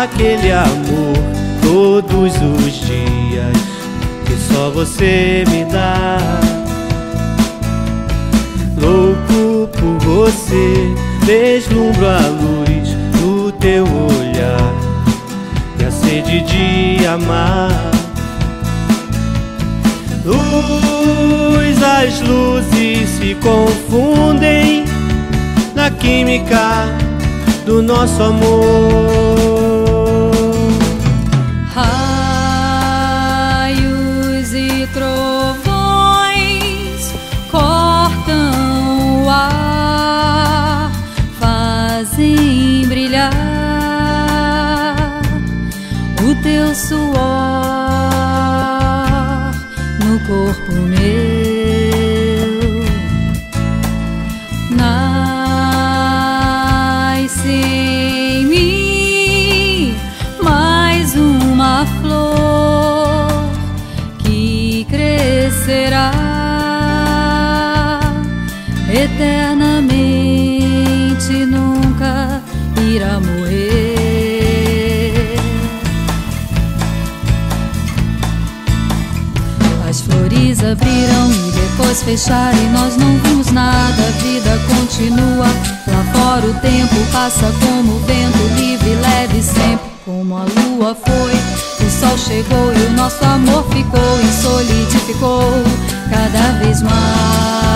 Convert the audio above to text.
aquele amor todos os dias que só você me dá. Louco por você, deslumbro a luz do teu olhar e a sede de amar. Luz, as luzes se confundem na química do nosso amor. Raios e trovões cortam o ar, fazem brilhar o teu suor no corpo meu. Nasce em mim mais uma flor que crescerá eternamente, nunca irá morrer. As flores abriram e depois fecharam e nós não vimos nada. A vida continua, lá fora o tempo passa como o vento, livre e leve sempre. Como a lua foi, o sol chegou e o nosso amor ficou e solidificou cada vez mais.